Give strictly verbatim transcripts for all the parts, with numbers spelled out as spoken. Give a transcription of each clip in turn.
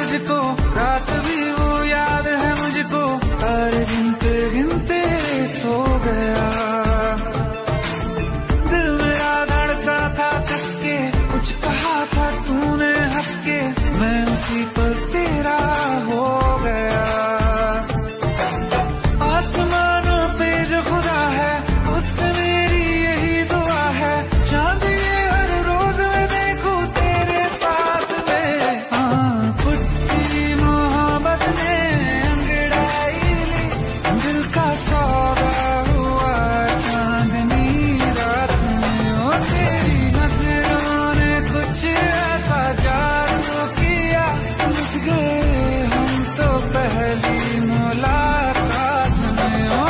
तुझको, रात भी वो याद है मुझको, तारे गिनते गिनते सो गया। दिल मेरा धड़का था कसके, कुछ कहा था तूने हंस के, मैं उसी पर तेरा हो गया। आसमानों पे जो खुदा है उससे मेरी यही दुआ है, चांद ये हर रोज मैं देखूं तेरे साथ में। हाँ पुट्टी मोहब्बत ने अंगड़ाई ली, दिल का सौदा हुआ चांदनी रात में। ओ तेरी नजरों ने कुछ ऐसा जादू किया, लुट गए हम तो पहली मुलाकात में। ओ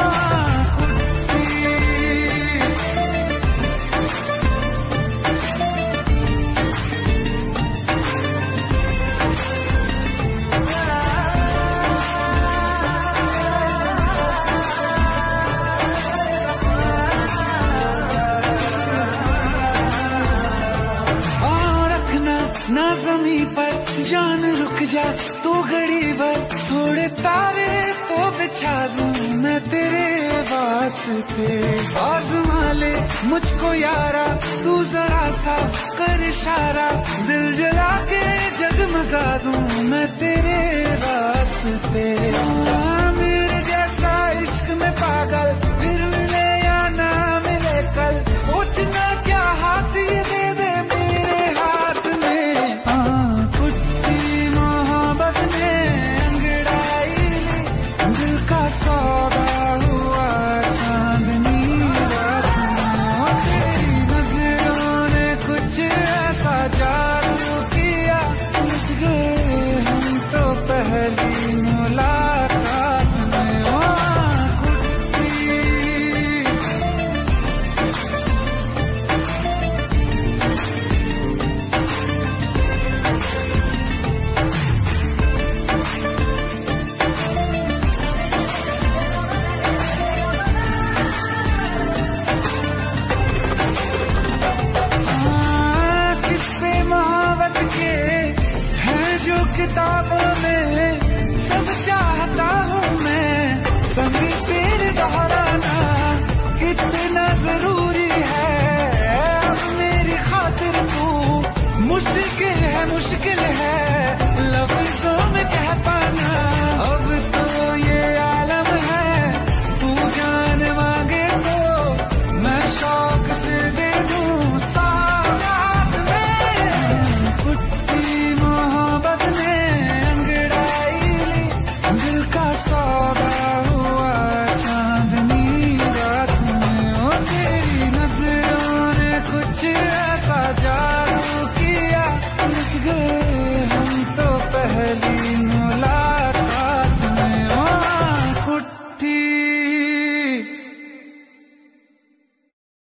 ना जमी पर जान रुक जा तू घड़ी भर, थोड़े तारे तो बिछा दूं मैं तेरे वास्ते। आज़मा ले मुझको यारा तू जरा सा कर इशारा, दिल जला के जगमगा दूं मैं तेरे वास्ते। मेरे जैसा इश्क में पागल फिर मिले या ना मिले कल, सोचना क्या हाथ ये दे दे मेरे हाथ में। हाँ पुट्टी मोहब्बत ने अंगड़ाई ली, दिल का सौदा हुआ चांदनी रात में। तेरी नजरों ने कुछ ऐसा जादू किया, लुट गए हम तो पहली मुलाकात में। ओ किताबों